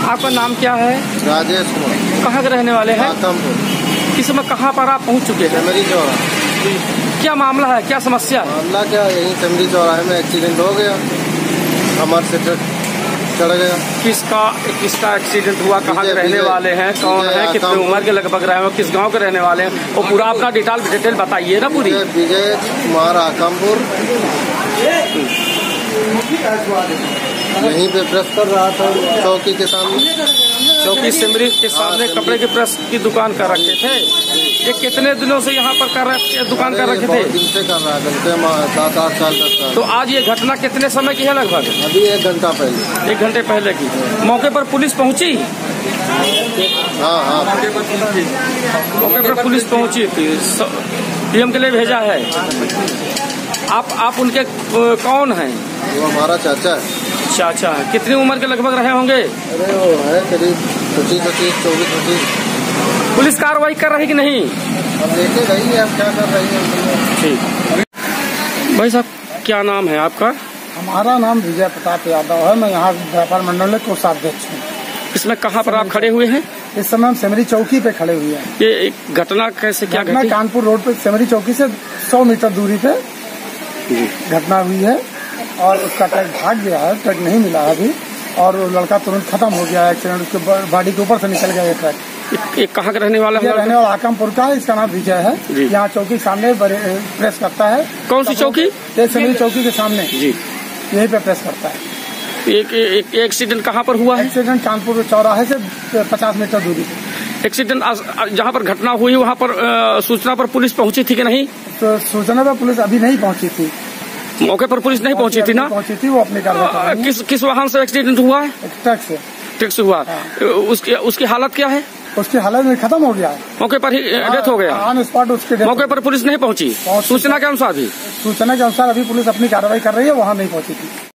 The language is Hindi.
आपका नाम क्या है? राजेश कुमार। कहाँ के रहने वाले हैं? आतमपुर। इस समय कहाँ पर आप पहुँच चुके हैं? सेमरी चौराहा। क्या मामला है, क्या समस्या है? मामला क्या, यही सेमरी चौराहे में एक्सीडेंट हो गया, कमर से ट्रक चढ़ गया। किसका एक्सीडेंट हुआ? कहाँ के रहने वाले हैं? कौन है? कितने उम्र के लगभग रहे हैं? किस गांव के रहने वाले हैं? वो पूरा अपना डिटेल बताइए ना पूरी। विजय कुमार आतमपुर। यहीं पे प्रेस कर रहा था चौकी के सामने। चौकी सिमरी के सामने कपड़े की प्रेस की दुकान कर रखे थे। ये कितने दिनों से यहाँ पर दुकान कर रखे थे? दिन से कर रहा था, 7-8 साल तक। तो आज ये घटना कितने समय की है लगभग? अभी 1 घंटा पहले। 1 घंटे पहले की। मौके पर पुलिस पहुंची? हाँ। मौके पर पुलिस पहुंची थी, पीएम के लिए भेजा है। आप उनके कौन हैं? वो हमारा चाचा है। चाचा है। कितनी उम्र के लगभग रहे होंगे? अरे वो है करीब 25-24। पुलिस कार्रवाई कर रही कि नहीं? अब देखे रही है, अब क्या कर रही है। ठीक। भाई साहब, क्या नाम है आपका? हमारा नाम विजय प्रताप यादव है। मैं यहाँ व्यापार मंडल में कोषाध्यक्ष हूँ। इसमें कहाँ पर आप खड़े हुए हैं? इस समय हम सेमरी चौकी पे खड़े हुए हैं। ये एक घटना कैसे क्या घटना घटी? कानपुर रोड पे सेमरी चौकी से 100 मीटर दूरी पे घटना हुई है और उसका ट्रक भाग गया है। ट्रक नहीं मिला है अभी और लड़का तुरंत खत्म हो गया है। एक्सीडेंट, उसके बॉडी के ऊपर से निकल गया ये ट्रक। एक कहाँ का रहने वाला है? रहने वाला आकमपुर का है। इसका नाम विजय है। यहाँ चौकी के सामने प्रेस करता है। कौन सी चौकी? ये सेमरी चौकी के सामने जी, यहीं पे प्रेस करता है। एक एक्सीडेंट कहाँ पर हुआ है? एक्सीडेंट कानपुर चौराहे से 50 मीटर दूरी पे। एक्सीडेंट जहाँ पर घटना हुई वहाँ पर सूचना पर पुलिस पहुंची थी कि नहीं? तो सूचना पर पुलिस अभी नहीं पहुंची थी। मौके पर पुलिस नहीं पहुंची थी ना? पहुंची थी, वो अपनी कार्रवाई। किस वाहन से एक्सीडेंट हुआ है? ट्रक से हुआ। उसकी हालत क्या है? उसकी हालत में खत्म हो गया है। मौके पर ही डेथ हो गया? ऑन स्पॉट उसके मौके पर पुलिस नहीं पहुंची? सूचना के अनुसार भी? सूचना के अनुसार अभी पुलिस अपनी कार्रवाई कर रही है, वहाँ नहीं पहुंची थी।